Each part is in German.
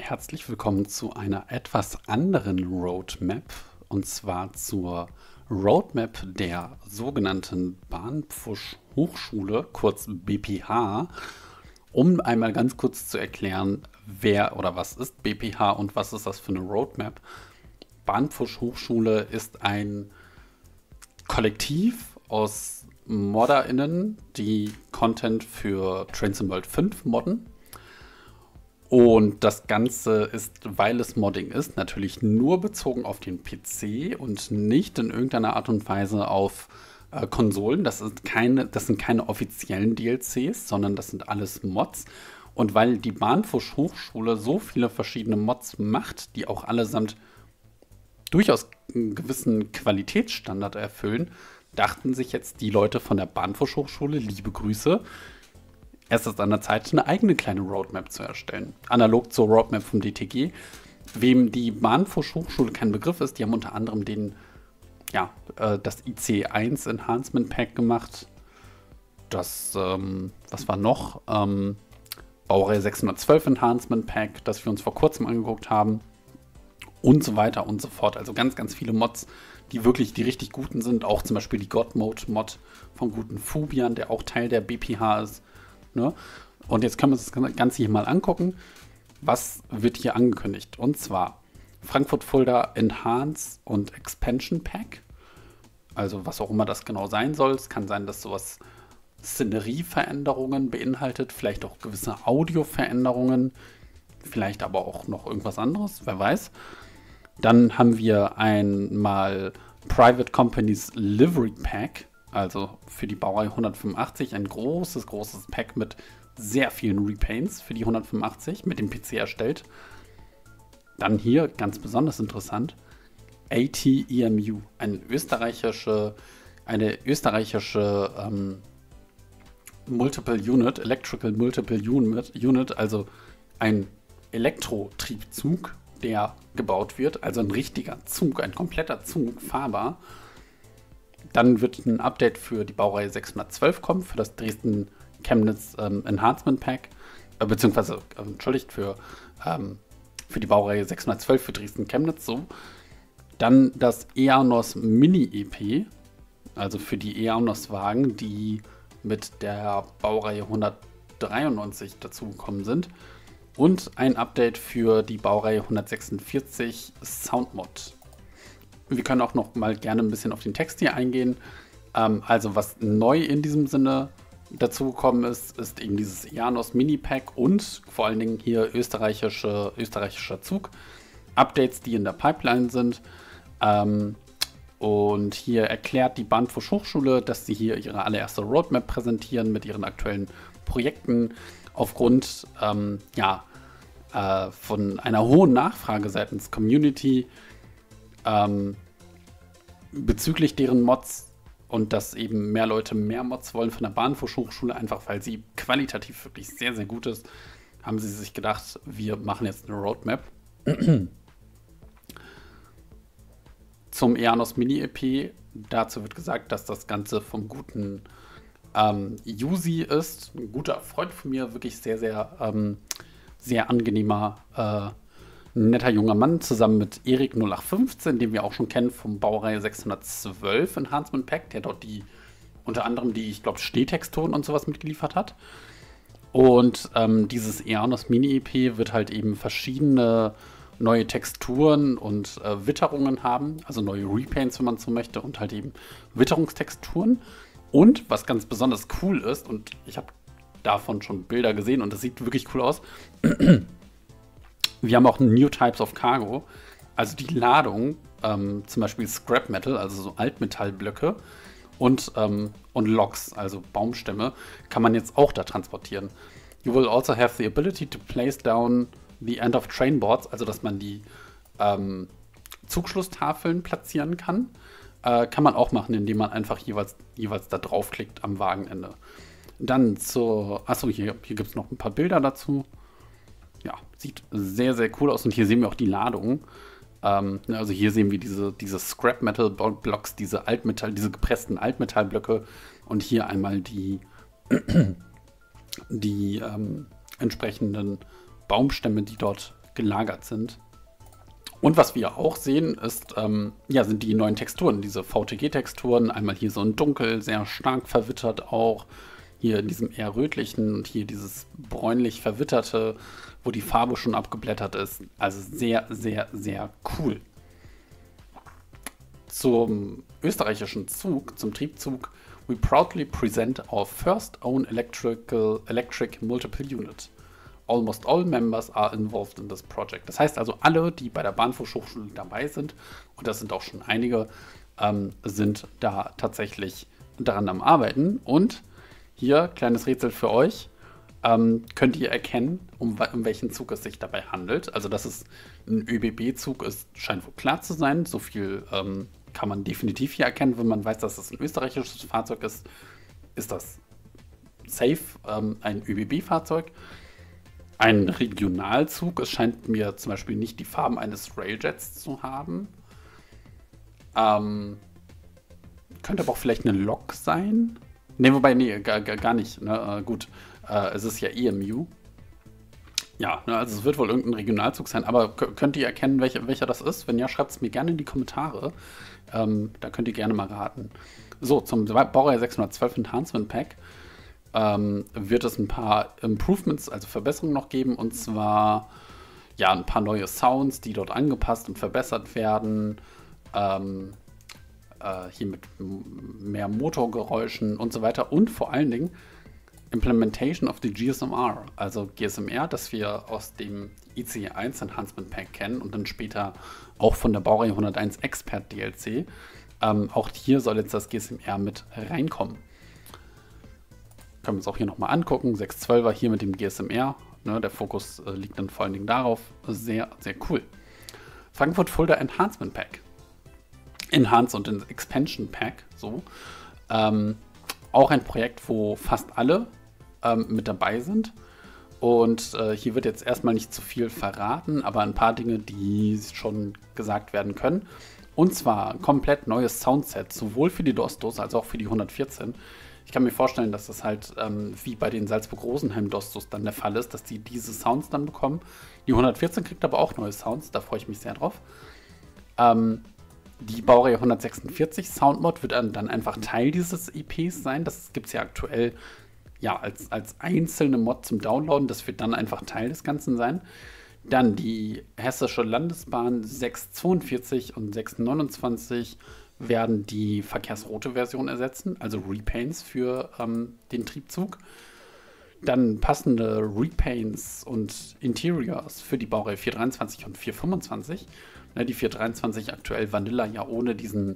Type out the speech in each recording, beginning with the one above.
Herzlich willkommen zu einer etwas anderen Roadmap, und zwar zur Roadmap der sogenannten Bahnpfusch Hochschule, kurz BPH, um einmal ganz kurz zu erklären, wer oder was ist BPH und was ist das für eine Roadmap. Bahnpfusch Hochschule ist ein Kollektiv aus ModderInnen, die Content für Train Sim World 5 modden. Und das Ganze ist, weil es Modding ist, natürlich nur bezogen auf den PC und nicht in irgendeiner Art und Weise auf Konsolen. Das sind keine offiziellen DLCs, sondern das sind alles Mods. Und weil die Bahnpfusch Hochschule so viele verschiedene Mods macht, die auch allesamt durchaus einen gewissen Qualitätsstandard erfüllen, dachten sich jetzt die Leute von der Bahnpfusch Hochschule, liebe Grüße, es ist an der Zeit, eine eigene kleine Roadmap zu erstellen. Analog zur Roadmap vom DTG. Wem die Bahnpfusch Hochschule kein Begriff ist, die haben unter anderem das IC1 Enhancement Pack gemacht. Das, was war noch? Baureihe 612 Enhancement Pack, das wir uns vor kurzem angeguckt haben. Und so weiter und so fort. Also ganz, ganz viele Mods, die richtig guten sind. Auch zum Beispiel die God Mode Mod vom guten Fubian, der auch Teil der BPH ist. Ne? Und jetzt können wir uns das Ganze hier mal angucken. Was wird hier angekündigt? Und zwar Frankfurt Fulda Enhance und Expansion Pack. Also was auch immer das genau sein soll. Es kann sein, dass sowas Szenerieveränderungen beinhaltet, vielleicht auch gewisse Audioveränderungen, vielleicht aber auch noch irgendwas anderes, wer weiß. Dann haben wir einmal Private Companies Livery Pack. Also für die Baureihe 185 ein großes Pack mit sehr vielen Repaints für die 185 mit dem PC erstellt. Dann hier ganz besonders interessant, ATEMU, eine österreichische Multiple Unit, Electrical Multiple Unit, also ein Elektrotriebzug, der gebaut wird, also ein richtiger Zug, ein kompletter Zug, fahrbar. Dann wird ein Update für die Baureihe 612 kommen, für das Dresden-Chemnitz Enhancement Pack, für die Baureihe 612 für Dresden-Chemnitz, so. Dann das EANOS Mini-EP, also für die EANOS-Wagen, die mit der Baureihe 193 dazugekommen sind. Und ein Update für die Baureihe 146 Soundmod. Wir können auch noch mal gerne ein bisschen auf den Text hier eingehen. Also was neu in diesem Sinne dazugekommen ist, ist eben dieses EANOS Mini-Pack und vor allen Dingen hier österreichischer Zug. Updates, die in der Pipeline sind. Und hier erklärt die Bahnpfusch Hochschule, dass sie hier ihre allererste Roadmap präsentieren mit ihren aktuellen Projekten. Aufgrund von einer hohen Nachfrage seitens Community bezüglich deren Mods und dass eben mehr Leute mehr Mods wollen von der Bahnpfusch Hochschule, einfach weil sie qualitativ wirklich sehr, sehr gut ist, haben sie sich gedacht, wir machen jetzt eine Roadmap. Zum EANOS Mini-EP, dazu wird gesagt, dass das Ganze vom guten Yuzi ist, ein guter Freund von mir, wirklich sehr, sehr angenehmer, netter junger Mann, zusammen mit Erik 0815, den wir auch schon kennen vom Baureihe 612 Enhancement Pack, der dort unter anderem die, ich glaube, Schneetexturen und sowas mitgeliefert hat. Und dieses EANOS Mini-EP wird halt eben verschiedene neue Texturen und Witterungen haben, also neue Repaints, wenn man so möchte, und halt eben Witterungstexturen. Und was ganz besonders cool ist, und ich habe davon schon Bilder gesehen und das sieht wirklich cool aus, wir haben auch New Types of Cargo, also die Ladung, zum Beispiel Scrap Metal, also so Altmetallblöcke und Logs, also Baumstämme, kann man jetzt auch da transportieren. You will also have the ability to place down the end of train boards, also dass man die Zugschlusstafeln platzieren kann. Kann man auch machen, indem man einfach jeweils da draufklickt am Wagenende. Dann hier gibt es noch ein paar Bilder dazu. Ja, sieht sehr, sehr cool aus und hier sehen wir auch die Ladung. Also hier sehen wir diese Scrap Metal Blocks, diese gepressten Altmetallblöcke und hier einmal die entsprechenden Baumstämme, die dort gelagert sind. Und was wir auch sehen, ist, sind die neuen Texturen, diese VTG-Texturen. Einmal hier so ein Dunkel, sehr stark verwittert auch. Hier in diesem eher rötlichen und hier dieses bräunlich verwitterte, wo die Farbe schon abgeblättert ist. Also sehr, sehr, sehr cool. Zum österreichischen Zug, zum Triebzug, we proudly present our first own electric multiple unit. Almost all members are involved in this project. Das heißt also, alle, die bei der Bahnfachhochschule dabei sind, und das sind auch schon einige, sind da tatsächlich daran am Arbeiten. Und hier, kleines Rätsel für euch, könnt ihr erkennen, um welchen Zug es sich dabei handelt. Also, dass es ein ÖBB-Zug ist, scheint wohl klar zu sein. So viel kann man definitiv hier erkennen. Wenn man weiß, dass es ein österreichisches Fahrzeug ist, ist das safe ein ÖBB-Fahrzeug. Ein Regionalzug, es scheint mir zum Beispiel nicht die Farben eines Railjets zu haben. Könnte aber auch vielleicht eine Lok sein. Ne, wobei, nee, gar nicht. Ne? Gut, es ist ja EMU. Ja, ne, also es wird wohl irgendein Regionalzug sein, aber könnt ihr erkennen, welcher das ist? Wenn ja, schreibt es mir gerne in die Kommentare. Da könnt ihr gerne mal raten. So, zum Baureihe 612 Enhancement Pack wird es ein paar Improvements, also Verbesserungen noch geben. Und zwar ja ein paar neue Sounds, die dort angepasst und verbessert werden. Hier mit mehr Motorgeräuschen und so weiter. Und vor allen Dingen Implementation of the GSMR, also GSMR, das wir aus dem ICE 1 Enhancement Pack kennen und dann später auch von der Baureihe 101 Expert DLC. Auch hier soll jetzt das GSMR mit reinkommen. Können wir uns auch hier nochmal angucken. 612er hier mit dem GSMR. Ne, der Fokus liegt dann vor allen Dingen darauf. Sehr, sehr cool. Frankfurt Fulda Enhancement Pack. Enhance und Expansion Pack. So. Auch ein Projekt, wo fast alle mit dabei sind. Und hier wird jetzt erstmal nicht zu viel verraten, aber ein paar Dinge, die schon gesagt werden können. Und zwar ein komplett neues Soundset, sowohl für die Dostos als auch für die 114. Ich kann mir vorstellen, dass das halt wie bei den Salzburg-Rosenheim-Dostos dann der Fall ist, dass die diese Sounds dann bekommen. Die 114 kriegt aber auch neue Sounds, da freue ich mich sehr drauf. Die Baureihe 146 Soundmod wird dann einfach Teil dieses EPs sein. Das gibt es ja aktuell ja, als einzelne Mod zum Downloaden. Das wird dann einfach Teil des Ganzen sein. Dann die Hessische Landesbahn 642 und 629 werden die verkehrsrote Version ersetzen, also Repaints für den Triebzug. Dann passende Repaints und Interiors für die Baureihe 423 und 425. Ne, die 423 aktuell Vanilla ja ohne diesen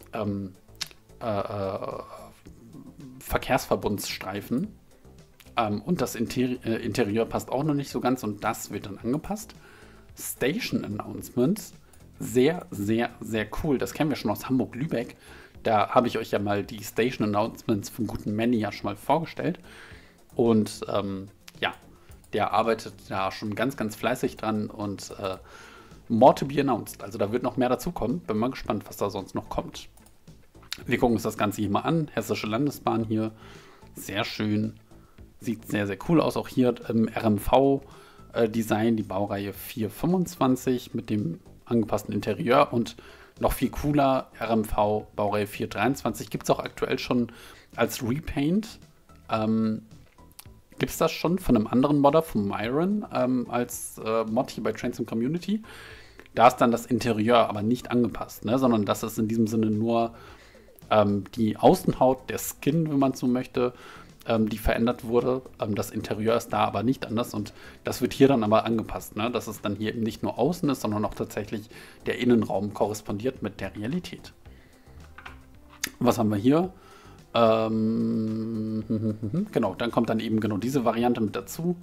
Verkehrsverbundsstreifen. Und das Interieur passt auch noch nicht so ganz und das wird dann angepasst. Station Announcements. Sehr, sehr, sehr cool. Das kennen wir schon aus Hamburg-Lübeck. Da habe ich euch ja mal die Station Announcements von guten Manny ja schon mal vorgestellt. Und ja, der arbeitet da schon ganz, ganz fleißig dran und more to be announced. Also da wird noch mehr dazukommen. Bin mal gespannt, was da sonst noch kommt. Wir gucken uns das Ganze hier mal an. Hessische Landesbahn hier. Sehr schön. Sieht sehr, sehr cool aus. Auch hier im RMV-Design die Baureihe 425 mit dem angepassten Interieur und noch viel cooler RMV Baureihe 423. Gibt es auch aktuell schon als Repaint. Gibt es das schon von einem anderen Modder, von Myron, als Mod hier bei Trains and Community. Da ist dann das Interieur aber nicht angepasst, ne? Sondern das ist in diesem Sinne nur die Außenhaut, der Skin, wenn man so möchte, die verändert wurde. Das Interieur ist da aber nicht anders und das wird hier dann aber angepasst, ne? Dass es dann hier eben nicht nur außen ist, sondern auch tatsächlich der Innenraum korrespondiert mit der Realität. Was haben wir hier? Genau, dann kommt dann eben genau diese Variante mit dazu.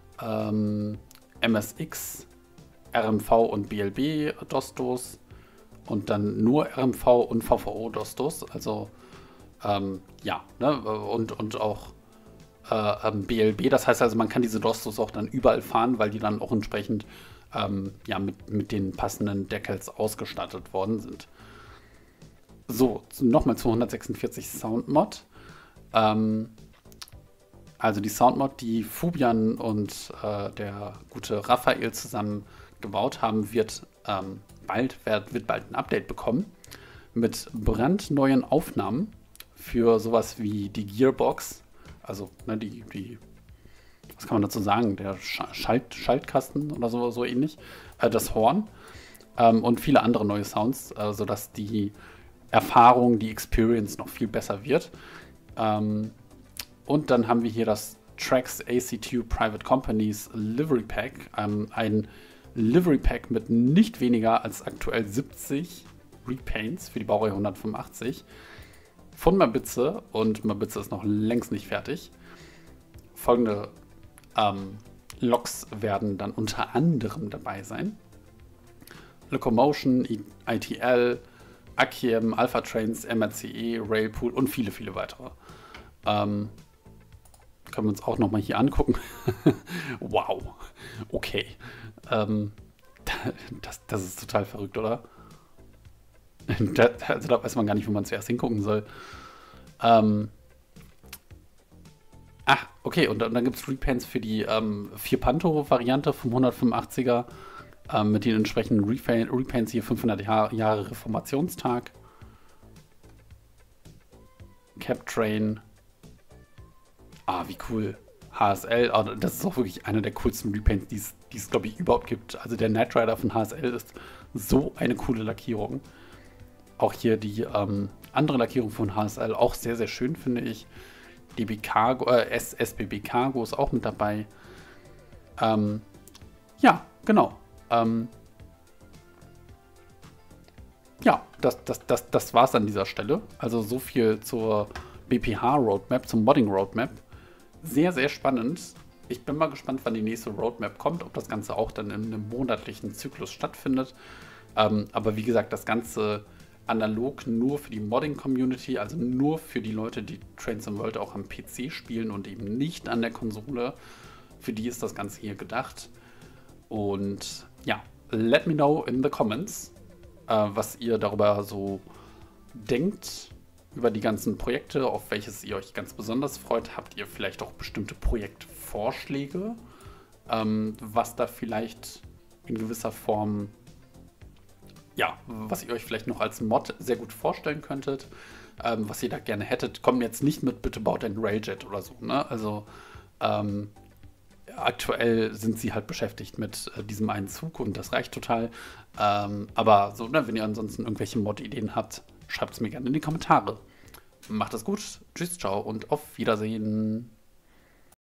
MSX, RMV und BLB Dostos und dann nur RMV und VVO Dostos, also ja, ne? und auch BLB, das heißt also, man kann diese Dostos auch dann überall fahren, weil die dann auch entsprechend ja, mit den passenden Decals ausgestattet worden sind. So, nochmal zu 146 Soundmod. Also die Soundmod, die Fubian und der gute Raphael zusammen gebaut haben, wird bald ein Update bekommen mit brandneuen Aufnahmen für sowas wie die Gearbox. Also ne, was kann man dazu sagen? Der Schaltkasten oder so ähnlich. Das Horn und viele andere neue Sounds, sodass die Erfahrung, die Experience noch viel besser wird. Und dann haben wir hier das Trax AC2 Private Companies Livery Pack. Ein Livery Pack mit nicht weniger als aktuell 70 Repaints für die Baureihe 185 von Mabitze. Und Mabitze ist noch längst nicht fertig. Folgende Loks werden dann unter anderem dabei sein: Locomotion, ITL, Akiem, Alpha Trains, MRCE, Railpool und viele, viele weitere. Können wir uns auch nochmal hier angucken. Wow. Okay. Das ist total verrückt, oder? Also da weiß man gar nicht, wo man zuerst hingucken soll. Okay. Und dann gibt es Repaints für die 4-Panto-Variante vom 185er. Mit den entsprechenden Repaints hier 500 Jahre Reformationstag. Cap Train. Wie cool. HSL, das ist auch wirklich einer der coolsten Repaints, die es glaube ich, überhaupt gibt. Also der Knight Rider von HSL ist so eine coole Lackierung. Auch hier die andere Lackierung von HSL, auch sehr, sehr schön, finde ich. DB Cargo, SBB Cargo ist auch mit dabei. Ja, genau. Ja, das war's an dieser Stelle. Also so viel zur BPH Roadmap, zum Modding Roadmap. Sehr, sehr spannend. Ich bin mal gespannt, wann die nächste Roadmap kommt, ob das Ganze auch dann in einem monatlichen Zyklus stattfindet. Aber wie gesagt, das Ganze analog nur für die Modding-Community, also nur für die Leute, die Train Sim World auch am PC spielen und eben nicht an der Konsole. Für die ist das Ganze hier gedacht. Und ja, let me know in the comments, was ihr darüber so denkt, über die ganzen Projekte, auf welches ihr euch ganz besonders freut. Habt ihr vielleicht auch bestimmte Projektvorschläge, was da vielleicht in gewisser Form, ja, was ihr euch vielleicht noch als Mod sehr gut vorstellen könntet, was ihr da gerne hättet. Kommt jetzt nicht mit, bitte baut ein Railjet oder so, ne? Also, aktuell sind sie halt beschäftigt mit diesem einen Zug und das reicht total. Aber so, ne, wenn ihr ansonsten irgendwelche Mod-Ideen habt, schreibt es mir gerne in die Kommentare. Macht es gut, tschüss, ciao und auf Wiedersehen.